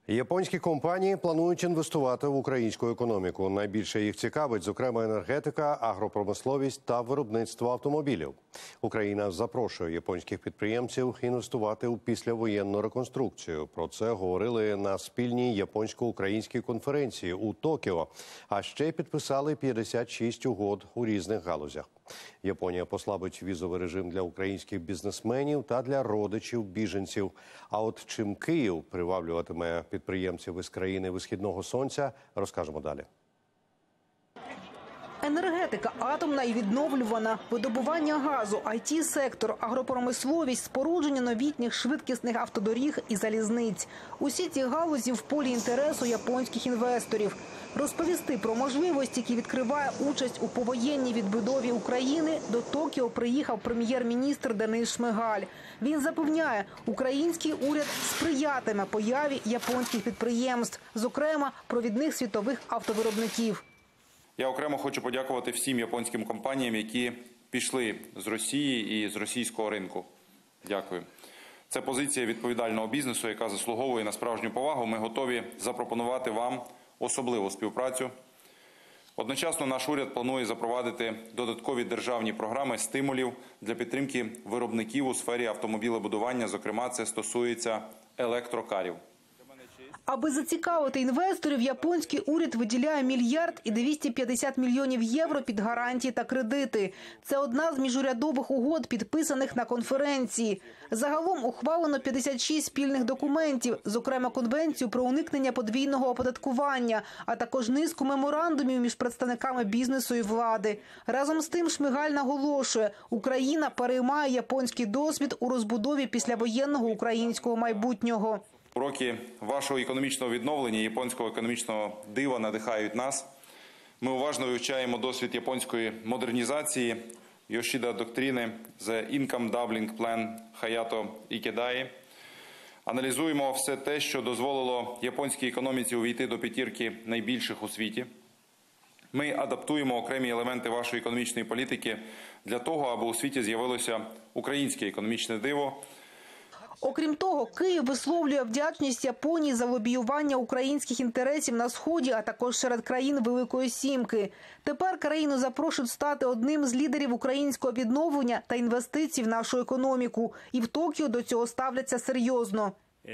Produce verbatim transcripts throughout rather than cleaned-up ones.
Японські компанії планують інвестувати в українську економіку. Найбільше їх цікавить, зокрема, енергетика, агропромисловість та виробництво автомобілів. Україна запрошує японських підприємців інвестувати у післявоєнну реконструкцію. Про це говорили на спільній японсько-українській конференції у Токіо. А ще підписали п'ятдесят шість угод у різних галузях. Японія послабить візовий режим для українських бізнесменів та для родичів біженців. А от чим Київ приваблюватиме підприємців із країни Висхідного Сонця, розкажемо далі. Енергетика, атомна і відновлювана, видобування газу, ай ті-сектор, агропромисловість, спорудження новітніх швидкісних автодоріг і залізниць. Усі ці галузі в полі інтересу японських інвесторів. Розповісти про можливості, які відкриває участь у повоєнній відбудові України, до Токіо приїхав прем'єр-міністр Денис Шмигаль. Він запевняє, український уряд сприятиме появі японських підприємств, зокрема, провідних світових автовиробників. Я окремо хочу подякувати всім японським компаніям, які пішли з Росії і з російського ринку. Дякую. Це позиція відповідального бізнесу, яка заслуговує на справжню повагу. Ми готові запропонувати вам особливу співпрацю. Одночасно наш уряд планує запровадити додаткові державні програми стимулів для підтримки виробників у сфері автомобілебудування. Зокрема, це стосується електрокарів. Аби зацікавити інвесторів, японський уряд виділяє мільярд і двісті п'ятдесят мільйонів євро під гарантії та кредити. Це одна з міжурядових угод, підписаних на конференції. Загалом ухвалено п'ятдесят шість спільних документів, зокрема конвенцію про уникнення подвійного оподаткування, а також низку меморандумів між представниками бізнесу і влади. Разом з тим Шмигаль наголошує, Україна переймає японський досвід у розбудові післявоєнного українського майбутнього. Уроки вашого економічного відновлення, японського економічного дива надихають нас. Ми уважно вивчаємо досвід японської модернізації, Йошіда доктрини, The Income Doubling Plan Хаято Ікедаї. Аналізуємо все те, що дозволило японській економіці увійти до п'ятірки найбільших у світі. Ми адаптуємо окремі елементи вашої економічної політики для того, аби у світі з'явилося українське економічне диво. Окрім того, Київ висловлює вдячність Японії за лобіювання українських інтересів на Сході, а також серед країн Великої Сімки. Тепер країну запрошують стати одним з лідерів українського відновлення та інвестицій в нашу економіку. І в Токіо до цього ставляться серйозно.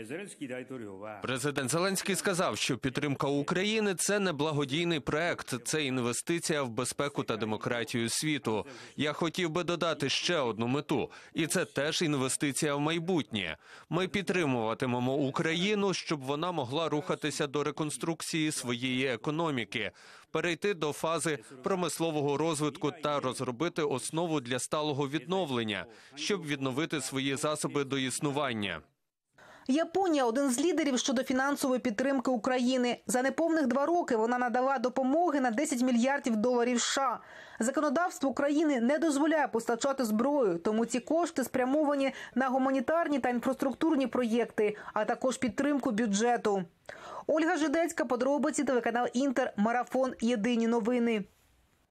Президент Зеленський сказав, що підтримка України – це не благодійний проект, це інвестиція в безпеку та демократію світу. Я хотів би додати ще одну мету, і це теж інвестиція в майбутнє. Ми підтримуватимемо Україну, щоб вона могла рухатися до реконструкції своєї економіки, перейти до фази промислового розвитку та розробити основу для сталого відновлення, щоб відновити свої засоби до існування. Японія – один з лідерів щодо фінансової підтримки України. За неповних два роки вона надала допомоги на десять мільярдів доларів США. Законодавство України не дозволяє постачати зброю, тому ці кошти спрямовані на гуманітарні та інфраструктурні проєкти, а також підтримку бюджету. Ольга Жидецька, подробиці, телеканал Інтер, Марафон, Єдині новини.